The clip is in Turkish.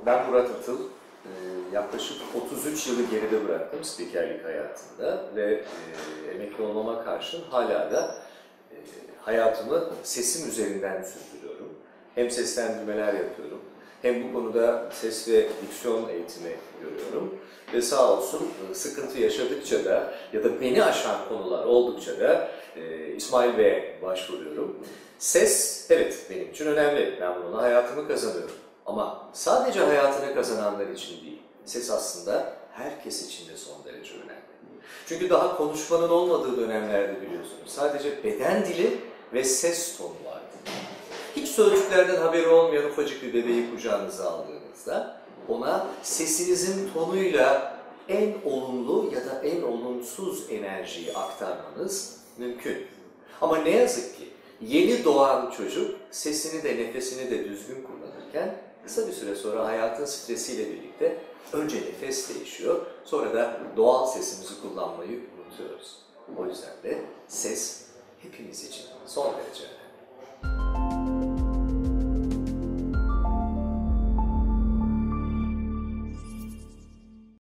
Ben Murat Atıl. Yaklaşık 33 yılı geride bıraktım spikerlik hayatında ve emekli olmama karşın hala da hayatımı sesim üzerinden sürdürüyorum. Hem seslendirmeler yapıyorum, hem bu konuda ses ve diksiyon eğitimi görüyorum. Ve sağ olsun sıkıntı yaşadıkça da ya da beni aşan konular oldukça da İsmail Bey'e başvuruyorum. Ses, evet benim için önemli. Ben bununla hayatımı kazanıyorum. Ama sadece hayatını kazananlar için değil. Ses aslında herkes için de son derece önemli. Çünkü daha konuşmanın olmadığı dönemlerde biliyorsunuz sadece beden dili ve ses tonu vardı. Hiç sözcüklerden haberi olmayan ufacık bir bebeği kucağınıza aldığınızda ona sesinizin tonuyla en olumlu ya da en olumsuz enerjiyi aktarmanız mümkün. Ama ne yazık ki yeni doğan çocuk sesini de nefesini de düzgün kullanırken kısa bir süre sonra hayatın stresiyle birlikte önce nefes değişiyor, sonra da doğal sesimizi kullanmayı unutuyoruz. O yüzden de ses hepimiz için son derece önemli.